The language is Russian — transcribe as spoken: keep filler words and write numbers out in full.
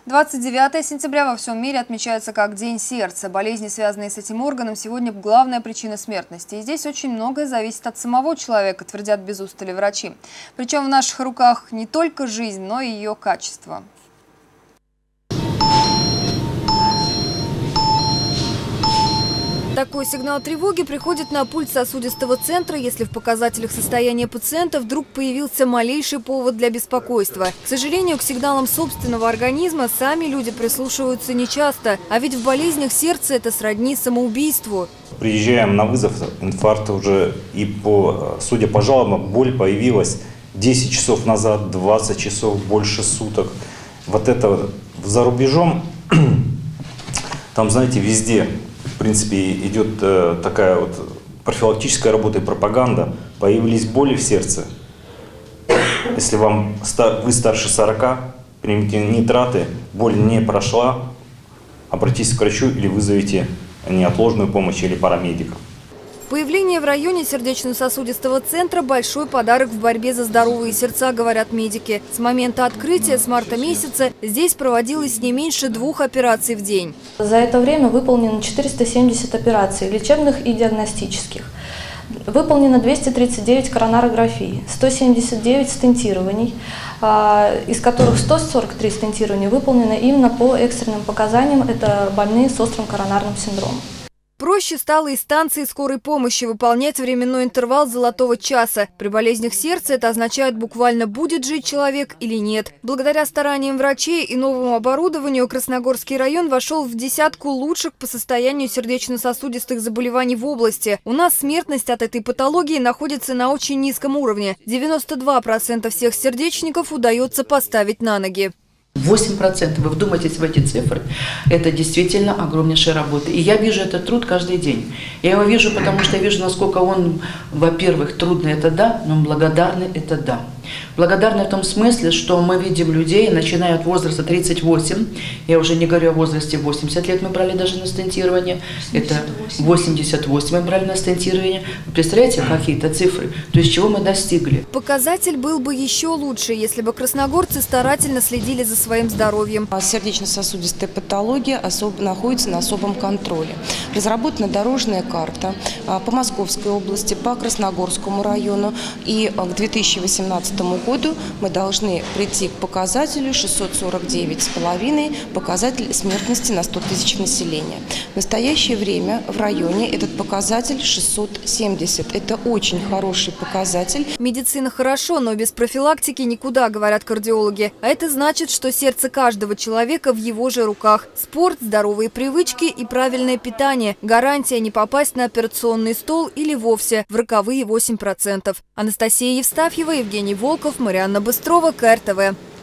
двадцать девятое сентября во всем мире отмечается как День сердца. Болезни, связанные с этим органом, сегодня главная причина смертности. И здесь очень многое зависит от самого человека, твердят без устали врачи. Причем в наших руках не только жизнь, но и ее качество. Такой сигнал тревоги приходит на пульт сосудистого центра, если в показателях состояния пациента вдруг появился малейший повод для беспокойства. К сожалению, к сигналам собственного организма сами люди прислушиваются нечасто, а ведь в болезнях сердца это сродни самоубийству. Приезжаем на вызов инфаркта уже, и по, судя по жалобам, боль появилась десять часов назад, двадцать часов, больше суток. Вот это за рубежом, там, знаете, везде, в принципе, идет э, такая вот профилактическая работа и пропаганда. Появились боли в сердце. Если вам, вы старше сорока, примите нитраты, боль не прошла, обратитесь к врачу или вызовите неотложную помощь или парамедиков. Появление в районе сердечно-сосудистого центра – большой подарок в борьбе за здоровые сердца, говорят медики. С момента открытия, с марта месяца, здесь проводилось не меньше двух операций в день. За это время выполнено четыреста семьдесят операций, лечебных и диагностических. Выполнено двести тридцать девять коронарографий, сто семьдесят девять стентирований, из которых сто сорок три стентирования выполнены именно по экстренным показаниям. Это больные с острым коронарным синдромом. Проще стало и станции скорой помощи выполнять временной интервал золотого часа. При болезнях сердца это означает буквально, будет жить человек или нет. Благодаря стараниям врачей и новому оборудованию Красногорский район вошел в десятку лучших по состоянию сердечно-сосудистых заболеваний в области. У нас смертность от этой патологии находится на очень низком уровне. девяносто два процента всех сердечников удается поставить на ноги. восемь процентов. Вы вдумайтесь в эти цифры. Это действительно огромнейшая работа. И я вижу этот труд каждый день. Я его вижу, потому что я вижу, насколько он, во-первых, трудный – это да, но благодарный – это да. Благодарны в том смысле, что мы видим людей, начиная от возраста тридцать восемь, я уже не говорю о возрасте восемьдесят лет, мы брали даже на стентирование, это восемьдесят восемь мы брали на стентирование. Вы представляете, какие-то цифры, то есть чего мы достигли? Показатель был бы еще лучше, если бы красногорцы старательно следили за своим здоровьем. Сердечно-сосудистая патология особо находится на особом контроле. Разработана дорожная карта по Московской области, по Красногорскому району, и к две тысячи восемнадцатому году мы должны прийти к показателю шестьсот сорок девять и пять, показатель смертности на сто тысяч населения. В настоящее время в районе этот показатель шестьсот семьдесят. Это очень хороший показатель. Медицина хорошо, но без профилактики никуда, говорят кардиологи. А это значит, что сердце каждого человека в его же руках. Спорт, здоровые привычки и правильное питание – гарантия не попасть на операционный стол или вовсе в роковые восемь процентов. Анастасия Евстафьева, Евгений Волков, Марианна Быстрова, ка эр тэ вэ.